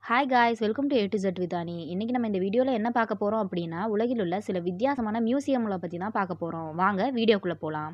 Hi guys, welcome to A to Z with Ani. இன்னைக்கு நம்ம இந்த வீடியோவில் என்ன பார்க்க போகிறோம் அப்படின்னா, உலகில் உள்ள சில வித்தியாசமான மியூசியம்களை பற்றி தான் பார்க்க போகிறோம். வாங்க வீடியோக்குள்ளே போகலாம்.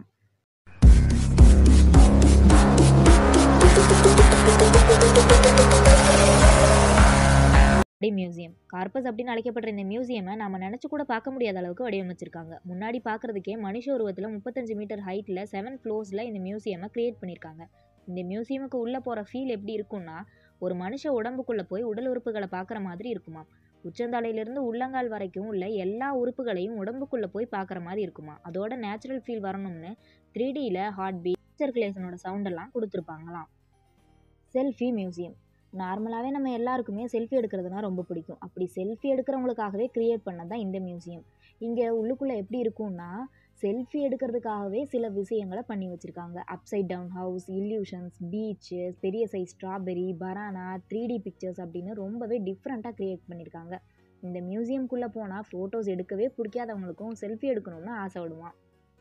மியூசியம் கார்பஸ் அப்படின்னு அழைக்கப்படுற இந்த மியூசியமை நம்ம நினச்சி கூட பார்க்க முடியாத அளவுக்கு வடிவமைச்சிருக்காங்க. முன்னாடி பார்க்குறதுக்கே மனுஷ உருவத்தில் 35 மீட்டர் ஹைட்டில் 7 ஃப்ளோர்ஸில் இந்த மியூசியமை கிரியேட் பண்ணியிருக்காங்க. இந்த மியூசியமுக்கு உள்ளே போகிற ஃபீல் எப்படி இருக்கும்னா, ஒரு மனுஷ உடம்புக்குள்ளே போய் உடல் உறுப்புகளை பார்க்குற மாதிரி இருக்குமா. உச்சந்தலையிலிருந்து உள்ளங்கால் வரைக்கும் உள்ள எல்லா உறுப்புகளையும் உடம்புக்குள்ளே போய் பார்க்குற மாதிரி இருக்குமா. அதோட நேச்சுரல் ஃபீல் வரணும்னு 3Dயில் ஹார்ட் பீட் சர்க்குலேஷனோட சவுண்டெல்லாம் கொடுத்துருப்பாங்களாம். Selfie museum. நார்மலாகவே நம்ம எல்லாருக்குமே செல்ஃபி எடுக்கிறதுனா ரொம்ப பிடிக்கும். அப்படி செல்ஃபி எடுக்கிறவங்களுக்காகவே க்ரியேட் பண்ணது தான் இந்த மியூசியம். இங்கே உள்ளுக்குள்ளே எப்படி இருக்கும்னா, செல்ஃபி எடுக்கிறதுக்காகவே சில விஷயங்களை பண்ணி வச்சுருக்காங்க. Upside down house, illusions, beach, பெரிய size strawberry, banana, 3D pictures அப்படின்னு ரொம்பவே டிஃப்ரெண்ட்டாக க்ரியேட் பண்ணியிருக்காங்க. இந்த மியூசியம்குள்ளே போனால் ஃபோட்டோஸ் எடுக்கவே பிடிக்காதவங்களுக்கும் செல்ஃபி எடுக்கணும்னு ஆசைப்படுவான்.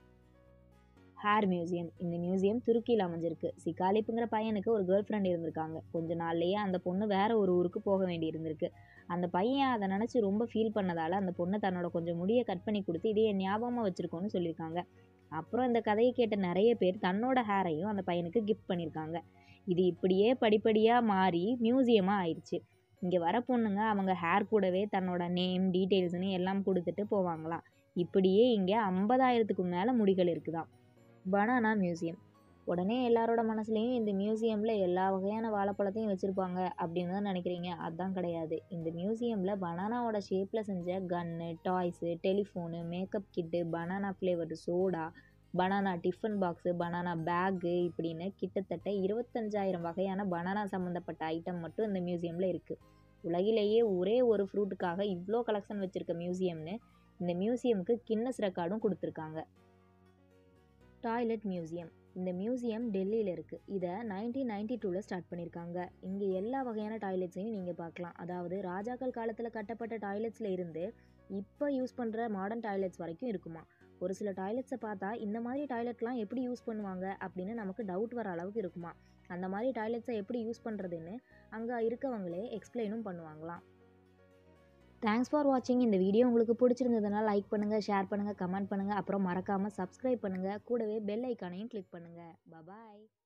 Hair museum. இந்த மியூசியம் துருக்கியில் அமைஞ்சிருக்கு. சிகாலிப்புங்கிற பையனுக்கு ஒரு கேர்ள் ஃப்ரெண்ட் இருந்திருக்காங்க. கொஞ்ச நாள்லேயே அந்த பொண்ணு வேற ஒரு ஊருக்கு போக வேண்டி இருந்திருக்கு. அந்த பையன் அதை நினச்சி ரொம்ப ஃபீல் பண்ணதால் அந்த பொண்ணு தன்னோட கொஞ்சம் முடியை கட் பண்ணி கொடுத்து இதையே ஞாபகமாக வச்சுருக்கோன்னு சொல்லியிருக்காங்க. அப்புறம் இந்த கதையை கேட்ட நிறைய பேர் தன்னோட ஹேரையும் அந்த பையனுக்கு கிஃப்ட் பண்ணியிருக்காங்க. இது இப்படியே படிப்படியாக மாறி மியூசியமாக ஆயிடுச்சு. இங்கே வர பொண்ணுங்க அவங்க ஹேர் கூடவே தன்னோட நேம் டீட்டெயில்ஸ்னு எல்லாம் கொடுத்துட்டு போவாங்களாம். இப்படியே இங்கே 50,000க்கு மேலே முடிகள் இருக்குதாம். Banana museum. உடனே எல்லாரோட மனசுலையும் இந்த மியூசியமில் எல்லா வகையான வாழைப்பழத்தையும் வச்சுருப்பாங்க அப்படின்னு தான் நினைக்கிறீங்க. அதுதான் கிடையாது. இந்த மியூசியமில் பனானாவோட ஷேப்பில் செஞ்ச gun, toys, telephone, makeup kit, banana flavoured soda, banana tiffin box, banana bag இப்படின்னு கிட்டத்தட்ட 25,000 வகையான பனானா சம்மந்தப்பட்ட ஐட்டம் மட்டும் இந்த மியூசியமில் இருக்குது. உலகிலேயே ஒரே ஒரு ஃப்ரூட்டுக்காக இவ்வளோ கலெக்ஷன் வச்சுருக்க மியூசியம்னு இந்த மியூசியமுக்கு கின்னஸ் ரெக்கார்டும் கொடுத்துருக்காங்க. Toilet museum. இந்த மியூசியம் டெல்லியில் இருக்குது. இதை 1992 ஸ்டார்ட் பண்ணியிருக்காங்க. இங்கே எல்லா வகையான டாய்லெட்ஸையும் நீங்கள் பார்க்கலாம். அதாவது ராஜாக்கள் காலத்தில் கட்டப்பட்ட டாய்லெட்ஸில் இருந்து இப்போ யூஸ் பண்ணுற மாடர்ன் டாய்லெட்ஸ் வரைக்கும் இருக்குமா. ஒரு சில டாய்லெட்ஸை பார்த்தா இந்த மாதிரி டாய்லெட்லாம் எப்படி யூஸ் பண்ணுவாங்க அப்படின்னு நமக்கு டவுட் வர அளவுக்கு இருக்குமா. அந்த மாதிரி டாய்லெட்ஸை எப்படி யூஸ் பண்ணுறதுன்னு அங்கே இருக்கவங்களே எக்ஸ்பிளைனும் பண்ணுவாங்களாம். தேங்க்ஸ் ஃபார் வாட்சிங். இந்த வீடியோ உங்களுக்கு பிடிச்சிருந்ததுன்னா லைக் பண்ணுங்கள், ஷேர் பண்ணுங்கள், கமெண்ட் பண்ணுங்கள். அப்புறம் மறக்காமல் சப்ஸ்கிரைப் பண்ணுங்கள். கூடவே பெல் ஐக்கானையும் கிளிக் பண்ணுங்கள். பாய்.